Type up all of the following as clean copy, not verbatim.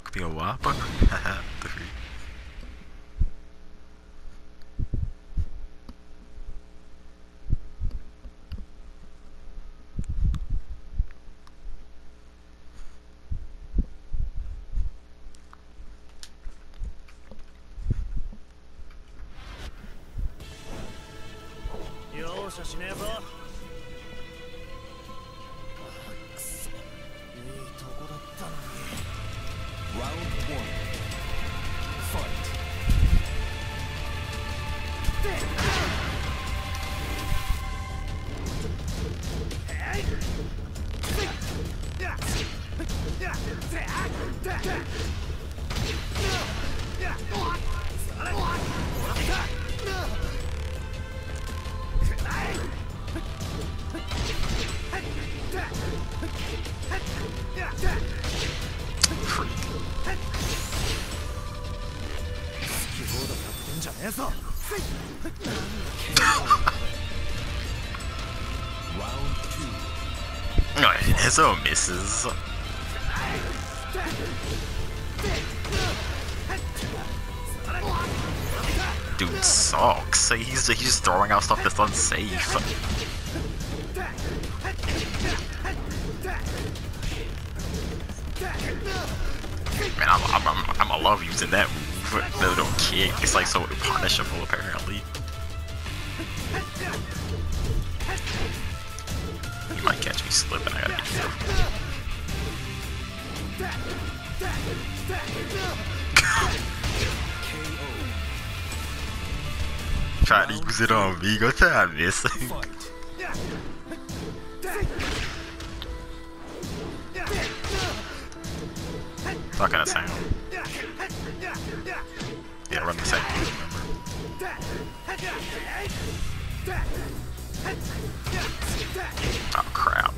Could be a whopper. Three. Hezo misses. Dude sucks. He's just throwing out stuff that's unsafe. Man, I love using that move. The little kick. It's like so punishable apparently. You might catch me slipping, I gotta be careful. Try to use it on me, go try missing. Not gonna sound. Yeah, run the same move, remember? Oh crap.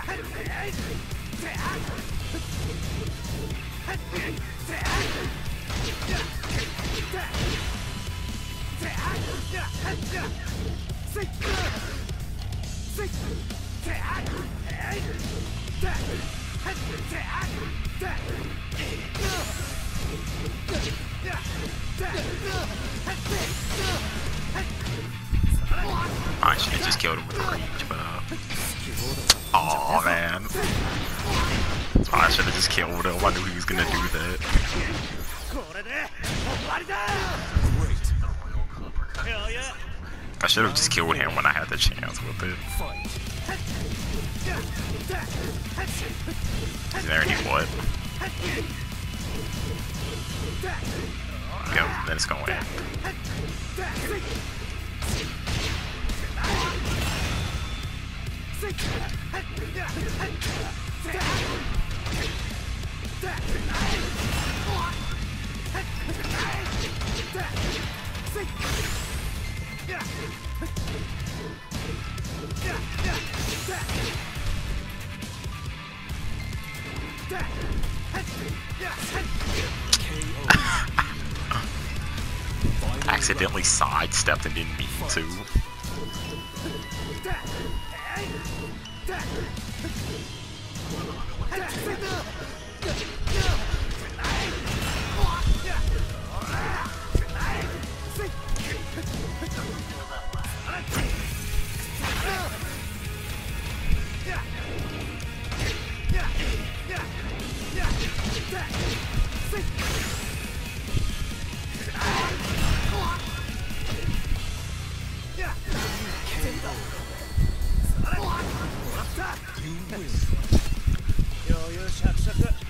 I should have just killed him with range, but oh man. I should have just killed him. I knew he was gonna do that. I should have just killed him when I had the chance with it. Is there any what? Go, then it's going in. Accidentally sidestepped and didn't mean to. You win.